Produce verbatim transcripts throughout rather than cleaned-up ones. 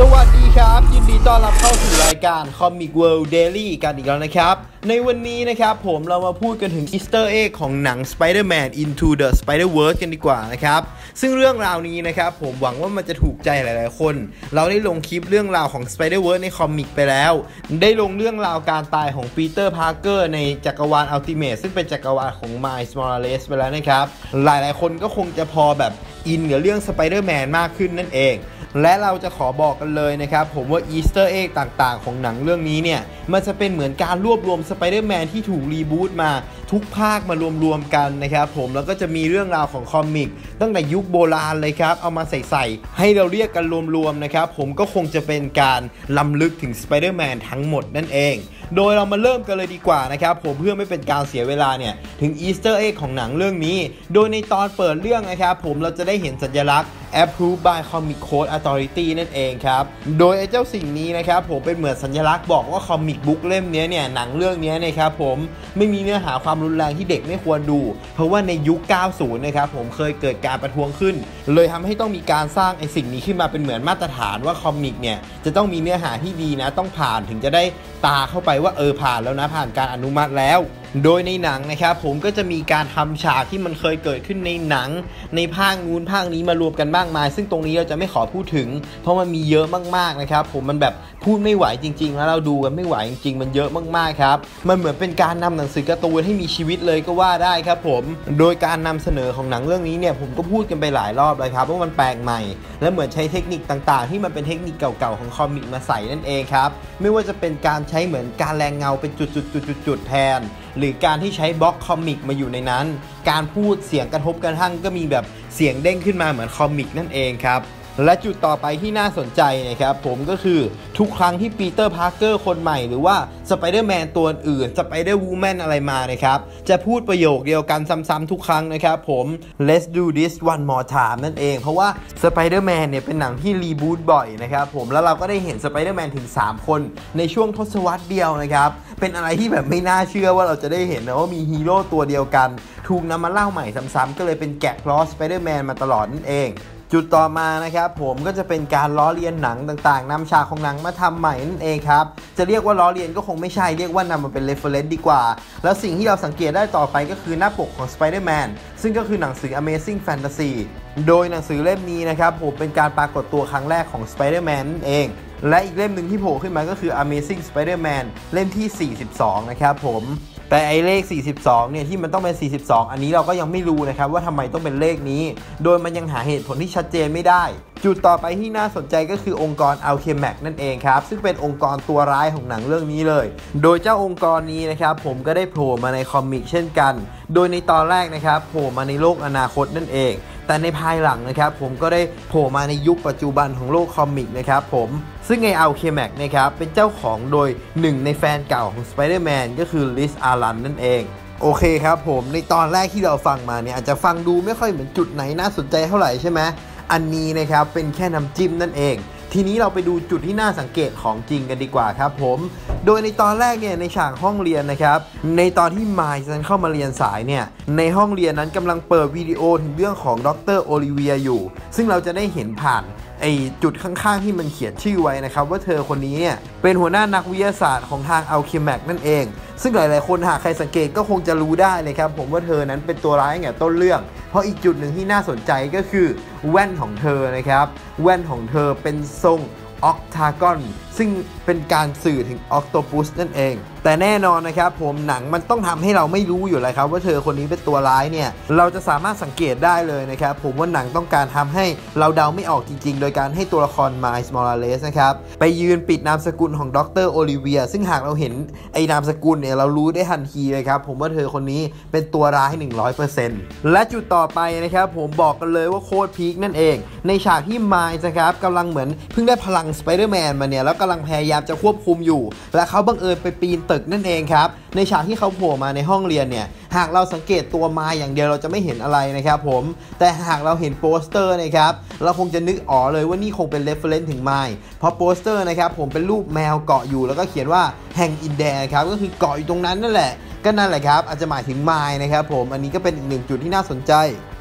วัสดีครับยินดีต้อนรับเข้าสู่รายการ Comic World Daily กันอีกแล้วนะครับในวันนี้นะครับผมเรามาพูดกันถึง Easter Egg ของหนัง Spider-Man Into the Spider-Verse กันดีกว่านะครับซึ่งเรื่องราวนี้นะครับผมหวังว่ามันจะถูกใจหลายๆคนเราได้ลงคลิปเรื่องราวของ Spider-Verse ในคอมิกไปแล้วได้ลงเรื่องราวการตายของปีเตอร์พาร์เกอร์ในจักรวาล Ultimate ซึ่งเป็นจักรวาลของ Miles Morales ไปแล้วนะครับหลายๆคนก็คงจะพอแบบอินกับเรื่อง Spider-Man มากขึ้นนั่นเองและเราจะขอบอกกันเลยนะครับผมว่า Easter Egg ต่างๆของหนังเรื่องนี้เนี่ยมันจะเป็นเหมือนการรวบรวม Spider-Man ที่ถูกรีบูตมาทุกภาคมารวมๆกันนะครับผมแล้วก็จะมีเรื่องราวของคอมิกตั้งแต่ยุคโบราณเลยครับเอามาใส่ๆให้เราเรียกกันรวมๆนะครับผมก็คงจะเป็นการล้ำลึกถึง Spider-Man ทั้งหมดนั่นเองโดยเรามาเริ่มกันเลยดีกว่านะครับผมเพื่อไม่เป็นการเสียเวลาเนี่ยถึง Easter Egg ของหนังเรื่องนี้โดยในตอนเปิดเรื่องนะครับผมเราจะได้เห็นสัญลักษณ์ Approved by Comic Code Authority นั่นเองครับโดยไอ้เจ้าสิ่งนี้นะครับผมเป็นเหมือนสัญลักษณ์บอกว่าคอมิกบุ๊กเล่มนี้เนี่ยหนังเรื่องนี้นะครับผมไม่มีเนื้อหาความรุนแรงที่เด็กไม่ควรดูเพราะว่าในยุค เก้าสิบ นะครับผมเคยเกิดการประท้วงขึ้นเลยทำให้ต้องมีการสร้างไอ้สิ่งนี้ขึ้นมาเป็นเหมือนมาตรฐานว่าคอมิกเนี่ยจะต้องมีเนื้อหาที่ดีนะต้องผ่านถึงจะได้ตาเข้าไปว่าเออผ่านแล้วนะผ่านการอนุมัติแล้วโดยในหนังนะครับผมก็จะมีการทำฉากที่มันเคยเกิดขึ้นในหนังในภาคนู้นภาคนี้มารวมกันมากมายซึ่งตรงนี้เราจะไม่ขอพูดถึงเพราะมันมีเยอะมากๆนะครับผมมันแบบพูดไม่ไหวจริงๆแล้วเราดูกันไม่ไหวจริงๆมันเยอะมากๆครับมันเหมือนเป็นการนำหนังสือการ์ตูนให้มีชีวิตเลยก็ว่าได้ครับผมโดยการนำเสนอของหนังเรื่องนี้เนี่ยผมก็พูดกันไปหลายรอบเลยครับว่ามันแปลกใหม่และเหมือนใช้เทคนิคต่างๆที่มันเป็นเทคนิคเก่าๆของคอมิกมาใส่นั่นเองครับไม่ว่าจะเป็นการใช้เหมือนการแรงเงาเป็นจุดๆๆๆแทนหรือการที่ใช้บล็อกคอมิกมาอยู่ในนั้นการพูดเสียงกระทบกระทั่งก็มีแบบเสียงเด้งขึ้นมาเหมือนคอมิกนั่นเองครับและจุดต่อไปที่น่าสนใจนะครับผมก็คือทุกครั้งที่ปีเตอร์พาร์เกอร์คนใหม่หรือว่าสไปเดอร์แมนตัวอื่นสไปเดอร์วูแมนอะไรมานะครับจะพูดประโยคเดียวกันซ้ำๆทุกครั้งนะครับผม let's do this one more time นั่นเองเพราะว่าสไปเดอร์แมนเนี่ยเป็นหนังที่รีบูตบ่อยนะครับผมแล้วเราก็ได้เห็นสไปเดอร์แมนถึงสามคนในช่วงทศวรรษเดียวนะครับเป็นอะไรที่แบบไม่น่าเชื่อว่าเราจะได้เห็นนะว่ามีฮีโร่ตัวเดียวกันถูกนำมาเล่าใหม่ซ้ำๆก็เลยเป็นแกะพลอตสไปเดอร์แมนมาตลอดนั่นเองจุดต่อมานะครับผมก็จะเป็นการล้อเลียนหนังต่างๆนำฉากของหนังมาทำใหม่นั่นเองครับจะเรียกว่าล้อเลียนก็คงไม่ใช่เรียกว่านำมาเป็น reference ดีกว่าแล้วสิ่งที่เราสังเกตได้ต่อไปก็คือหน้าปกของ Spider-Man ซึ่งก็คือหนังสือ Amazing Fantasy โดยหนังสือเล่มนี้นะครับผมเป็นการปรากฏตัวครั้งแรกของ Spider-Man นั่นเองและอีกเล่มหนึ่งที่โผล่ขึ้นมาก็คือ Amazing Spider-Man เล่มที่สี่สิบสองนะครับผมแต่ไอเลขสี่สิบสองเนี่ยที่มันต้องเป็นสี่สิบสองอันนี้เราก็ยังไม่รู้นะครับว่าทำไมต้องเป็นเลขนี้โดยมันยังหาเหตุผลที่ชัดเจนไม่ได้จุดต่อไปที่น่าสนใจก็คือองค์กร Alchemax นั่นเองครับซึ่งเป็นองค์กรตัวร้ายของหนังเรื่องนี้เลยโดยเจ้าองค์กรนี้นะครับผมก็ได้โผล่มาในคอมิกเช่นกันโดยในตอนแรกนะครับโผล่มาในโลกอนาคตนั่นเองแต่ในภายหลังนะครับผมก็ได้โผล่มาในยุคปัจจุบันของโลกคอมิกนะครับผมซึ่งไอ้ Alchemax นะครับเป็นเจ้าของโดยหนึ่งในแฟนเก่าของ Spider-Man ก็คือ Liz Alan นั่นเองโอเคครับผมในตอนแรกที่เราฟังมาเนี่ยอาจจะฟังดูไม่ค่อยเหมือนจุดไหนน่าสนใจเท่าไหร่ใช่ไหมอันนี้นะครับเป็นแค่น้ำจิ้มนั่นเองทีนี้เราไปดูจุดที่น่าสังเกตของจริงกันดีกว่าครับผมโดยในตอนแรกเนี่ยในฉากห้องเรียนนะครับในตอนที่ไมล์นั้นเข้ามาเรียนสายเนี่ยในห้องเรียนนั้นกำลังเปิดวิดีโอถึงเรื่องของดร.โอลิเวียอยู่ซึ่งเราจะได้เห็นผ่านไอจุดข้างๆที่มันเขียนชื่อไว้นะครับว่าเธอคนนี้เนี่ยเป็นหัวหน้านักวิทยาศาสตร์ของทาง Alchemax นั่นเองซึ่งหลายๆคนหากใครสังเกตก็คงจะรู้ได้เลยครับผมว่าเธอนั้นเป็นตัวร้ายตั้งแต่ต้นเรื่องเพราะอีกจุดหนึ่งที่น่าสนใจก็คือแว่นของเธอนะครับแว่นของเธอเป็นทรงออกทากอนซึ่งเป็นการสื่อถึงออกโตปัสนั่นเองแต่แน่นอนนะครับผมหนังมันต้องทำให้เราไม่รู้อยู่แล้วครับว่าเธอคนนี้เป็นตัวร้ายเนี่ยเราจะสามารถสังเกตได้เลยนะครับผมว่าหนังต้องการทำให้เราเดาไม่ออกจริงๆโดยการให้ตัวละคร Miles Morales นะครับไปยืนปิดนามสกุลของดร.โอลิเวียซึ่งหากเราเห็นไอ้นามสกุลเนี่ยเรารู้ได้ทันทีเลยครับผมว่าเธอคนนี้เป็นตัวร้าย หนึ่งร้อยเปอร์เซ็นต์ และจุดต่อไปนะครับผมบอกกันเลยว่าโคตรพีคนั่นเองในฉากที่ Miles นะครับกำลังเหมือนเพิ่งได้พลัง Spider-Man มาเนี่ยแล้วกำลังพยายามจะควบคุมอยู่และเขาบังเอิญไปปีนตึกนั่นเองครับในฉากที่เขาโผล่มาในห้องเรียนเนี่ยหากเราสังเกตตัวมาอย่างเดียวเราจะไม่เห็นอะไรนะครับผมแต่หากเราเห็นโปสเตอร์นะครับเราคงจะนึกอ๋อเลยว่านี่คงเป็น reference ถึงไมล์เพราะโปสเตอร์นะครับผมเป็นรูปแมวเกาะอยู่แล้วก็เขียนว่าแห่งอินแดครับก็คือเกาะอยู่ตรงนั้นนั่นแหละก็นั่นแหละครับอาจจะหมายถึงไมล์นะครับผมอันนี้ก็เป็นอีกหนึ่งจุดที่น่าสนใจ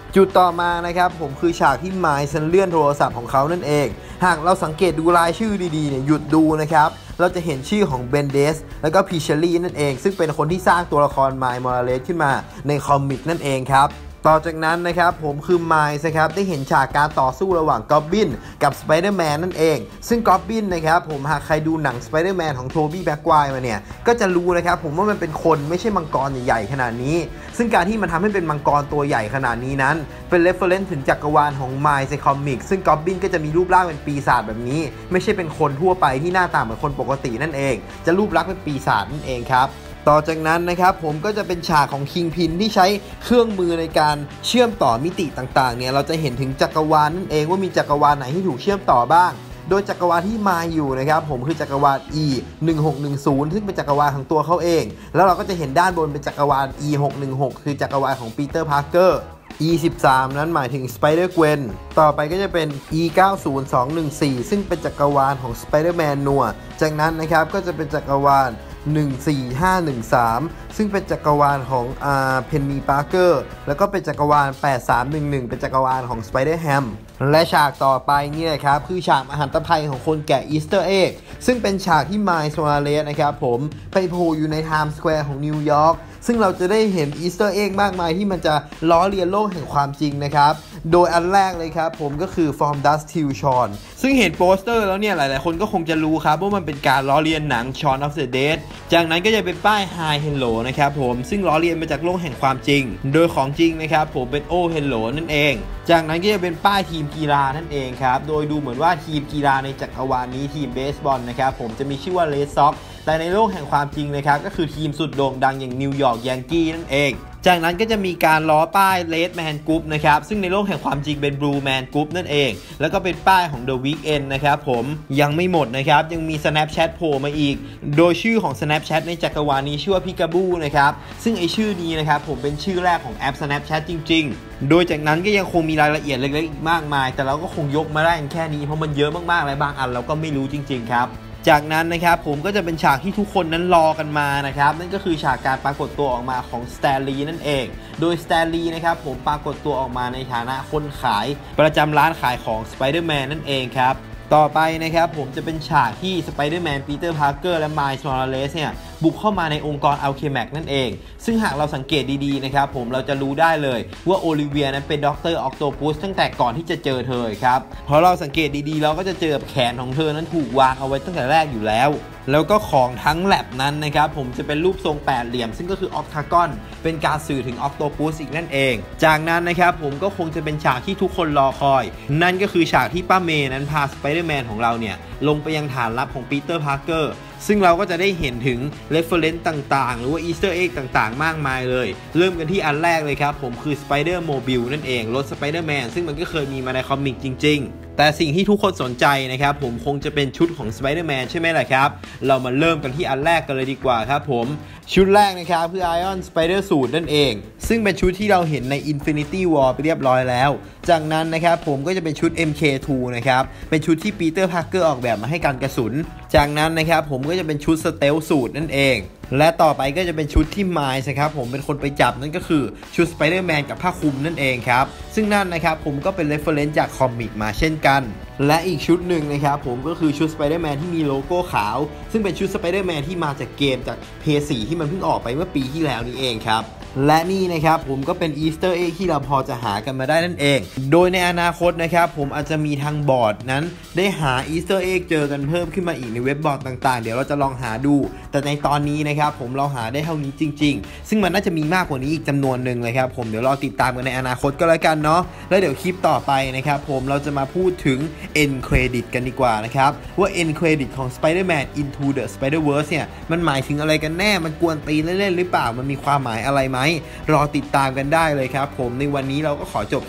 จุดต่อมานะครับผมคือฉากที่ไมล์ส์เลื่อนโทรศัพท์ของเขานั่นเองหากเราสังเกตดูรายชื่อดีๆเนี่ยหยุดดูนะครับเราจะเห็นชื่อของเบนเดสแล้วก็พีเชอรี่นั่นเองซึ่งเป็นคนที่สร้างตัวละครไมล์มอราเลสขึ้นมาในคอมิกนั่นเองครับต่อจากนั้นนะครับผมคือไมล์ส์ครับได้เห็นฉากการต่อสู้ระหว่างก็อบบินกับสไปเดอร์แมนนั่นเองซึ่งก็อบบินนะครับผมหากใครดูหนังสไปเดอร์แมนของโทบี้แม็กไกวร์มาเนี่ยก็จะรู้นะครับผมว่ามันเป็นคนไม่ใช่มังกรใหญ่ๆขนาดนี้ซึ่งการที่มันทำให้เป็นมังกรตัวใหญ่ขนาดนี้นั้นเป็นเรฟเฟอเรนซ์ถึงจักรวาลของไมล์ในคอมิกซึ่งก็อบบินก็จะมีรูปร่างเป็นปีศาจแบบนี้ไม่ใช่เป็นคนทั่วไปที่หน้าตาเหมือนคนปกตินั่นเองจะรูปลักษณ์เป็นปีศาจนั่นเองครับต่อจากนั้นนะครับผมก็จะเป็นฉากของคิงพินที่ใช้เครื่องมือในการเชื่อมต่อมิติต่างๆเนี่ยเราจะเห็นถึงจักรวาลนั่นเองว่ามีจักรวาลไหนที่ถูกเชื่อมต่อบ้างโดยจักรวาลที่มาอยู่นะครับผมคือจักรวาล อี หนึ่งหกหนึ่งศูนย์ ซึ่งเป็นจักรวาลของตัวเขาเองแล้วเราก็จะเห็นด้านบนเป็นจักรวาล อี หกหนึ่งหก คือจักรวาลของปีเตอร์พาร์เกอร์ อี สิบสาม นั้นหมายถึง Spider-Gwen ต่อไปก็จะเป็น อี เก้าศูนย์สองหนึ่งสี่ ซึ่งเป็นจักรวาลของ Spider-Man นัวจากนั้นนะครับก็จะเป็นจักรวาลหนึ่งสี่ห้าหนึ่งสามซึ่งเป็นจักรวาลของอ่าเพนนีปาร์เกอร์แล้วก็เป็นจักรวาลแปดสามหนึ่งหนึ่งเป็นจักรวาลของสไปเดอร์แฮมและฉากต่อไปนี่ครับคือฉากมหันตภัยของคนแกะอีสเตอร์เอ็กซึ่งเป็นฉากที่ไมล์ มอราเลสนะครับผมไปโผล่อยู่ในไทม์สแควร์ของนิวยอร์กซึ่งเราจะได้เห็นอีสเตอร์เอ็กมากมายที่มันจะล้อเลียนโลกแห่งความจริงนะครับโดยอันแรกเลยครับผมก็คือ From Dusk Till Dawn ซึ่งเห็นโปสเตอร์แล้วเนี่ยหลายๆคนก็คงจะรู้ครับว่ามันเป็นการล้อเลียนหนัง Shaun of the Dead จากนั้นก็จะเป็นป้าย Hi Hello นะครับผมซึ่งล้อเลียนมาจากโลกแห่งความจริงโดยของจริงนะครับผมเป็น Oh Hello นั่นเองจากนั้นก็จะเป็นป้ายทีมกีฬานั่นเองครับโดยดูเหมือนว่าทีมกีฬาในจักรวาลนี้ทีมเบสบอลนะครับผมจะมีชื่อว่า Red Sox แต่ในโลกแห่งความจริงนะครับก็คือทีมสุดโด่งดังอย่างนิวยอร์กยังกี้นั่นเองจากนั้นก็จะมีการล้อป้าย Red Man Group นะครับซึ่งในโลกแห่งความจริงเป็น Blue Man Group นั่นเองแล้วก็เป็นป้ายของ The Weeknd นะครับผมยังไม่หมดนะครับยังมี Snapchat โผล่มาอีกโดยชื่อของ Snapchat ในจักรวาลนี้ชื่อว่า Peekaboo นะครับซึ่งไอชื่อนี้นะครับผมเป็นชื่อแรกของแอป Snapchat จริงๆโดยจากนั้นก็ยังคงมีรายละเอียดเล็กๆอีกมากมายแต่เราก็คงยกมาได้แค่นี้เพราะมันเยอะมากๆและบางอันเราก็ไม่รู้จริงๆครับจากนั้นนะครับผมก็จะเป็นฉากที่ทุกคนนั้นรอกันมานะครับนั่นก็คือฉากการปรากฏตัวออกมาของสแตนลีย์นั่นเองโดยสแตนลีย์นะครับผมปรากฏตัวออกมาในฐานะคนขายประจำร้านขายของสไปเดอร์แมนนั่นเองครับต่อไปนะครับผมจะเป็นฉากที่สไปเดอร์แมนปีเตอร์พาร์เกอร์และไมล์ มอราเลสเนี่ยบุกเข้ามาในองค์กรอัลเคแม็กนั่นเองซึ่งหากเราสังเกตดีๆนะครับผมเราจะรู้ได้เลยว่าโอลิเวียนั้นเป็นด็อกเตอร์ออกโตปัสตั้งแต่ก่อนที่จะเจอเธอครับเพราะเราสังเกตดีๆเราก็จะเจอแขนของเธอนั้นถูกวางเอาไว้ตั้งแต่แรกอยู่แล้วแล้วก็ของทั้งแลบนั้นนะครับผมจะเป็นรูปทรงแปดเหลี่ยมซึ่งก็คือออกทากอนเป็นการสื่อถึงออกโตปัสอีกนั่นเองจากนั้นนะครับผมก็คงจะเป็นฉากที่ทุกคนรอคอยนั่นก็คือฉากที่ป้าเมย์นั้นพาสไปเดอร์แมนของเราเนี่ยลงไปยังฐานลับของปีเตอร์พาร์เกอร์ซึ่งเราก็จะได้เห็นถึง reference ต่างๆหรือว่า Easter egg ต่างๆมากมายเลยเริ่มกันที่อันแรกเลยครับผมคือ Spider Mobile นั่นเองรถ Spider-Man ซึ่งมันก็เคยมีมาในคอมิกจริงๆแต่สิ่งที่ทุกคนสนใจนะครับผมคงจะเป็นชุดของ Spider-Man ใช่ไหมล่ะครับเรามาเริ่มกันที่อันแรกกันเลยดีกว่าครับผมชุดแรกนะครับคือ Iron Spider Suit นั่นเองซึ่งเป็นชุดที่เราเห็นใน Infinity War ไปเรียบร้อยแล้วจากนั้นนะครับผมก็จะเป็นชุด เอ็ม เค ทู นะครับเป็นชุดที่ปีเตอร์พาร์เกอร์ออกแบบมาให้กันกระสุนจากนั้นนะครับผมก็จะเป็นชุด Stealth Suit นั่นเองและต่อไปก็จะเป็นชุดที่ไมล์ส์ครับผมเป็นคนไปจับนั่นก็คือชุด Spider-Man กับผ้าคลุมนั่นเองครับซึ่งนั่นนะครับผมก็เป็น reference จากคอมิกมาเช่นกันและอีกชุดหนึ่งนะครับผมก็คือชุด Spider-Man ที่มีโลโก้ขาวซึ่งเป็นชุด Spider-Man ที่มาจากเกมจาก พี เอส โฟร์ ที่มันเพิ่งออกไปเมื่อปีที่แล้วนี่เองครับและนี่นะครับผมก็เป็นอีสเตอร์เอ็กที่เราพอจะหากันมาได้นั่นเองโดยในอนาคตนะครับผมอาจจะมีทางบอร์ดนั้นได้หาอีสเตอร์เอ็กเจอกันเพิ่มขึ้นมาอีกในเว็บบอร์ดต่างๆเดี๋ยวเราจะลองหาดูแต่ในตอนนี้นะครับผมเราหาได้เท่านี้จริงๆซึ่งมันน่าจะมีมากกว่านี้อีกจำนวนหนึ่งเลยครับผมเดี๋ยวรอติดตามกันในอนาคตก็แล้วกันเนาะแล้วเดี๋ยวคลิปต่อไปนะครับผมเราจะมาพูดถึง end credit กันดีกว่านะครับว่า end credit ของ Spider-Man Into the Spider-Verse เนี่ยมันหมายถึงอะไรกันแน่มันกวนตีนเล่นๆหรือเปล่ามันมีความหมายอะไรไหมรอติดตามกันได้เลยครับผมในวันนี้เราก็ขอจบคลิป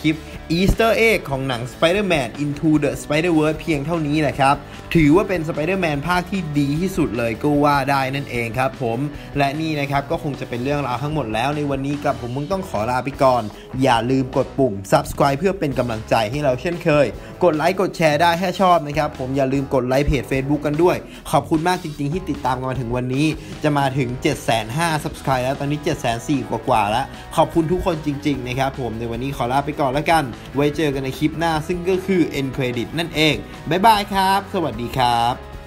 Easter Egg ของหนัง Spider-Man Into the Spider-Verse เพียงเท่านี้แหละครับถือว่าเป็น Spider-Man ภาคที่ดีที่สุดเลยก็ว่าได้นั่นเองครับผมและนี่นะครับก็คงจะเป็นเรื่องราวทั้งหมดแล้วในวันนี้กับผมมึงต้องขอลาไปก่อนอย่าลืมกดปุ่ม Subscribe เพื่อเป็นกำลังใจให้เราเช่นเคยกดไลค์กดแชร์ได้ถ้าชอบนะครับผมอย่าลืมกดไลค์เพจ Facebook กันด้วยขอบคุณมากจริงๆที่ติดตามกันมาถึงวันนี้จะมาถึง เจ็ดแสนห้าหมื่น Subscribe แล้วตอนนี้ เจ็ดแสนสี่หมื่น กว่าๆแล้วขอบคุณทุกคนจริงๆนะครับผมในวันนี้ขอลาไปก่อนแล้วกันไว้เจอกันในคลิปหน้าซึ่งก็คือ End Credit นั่นเองบ๊ายบายครับสวัสดีครับ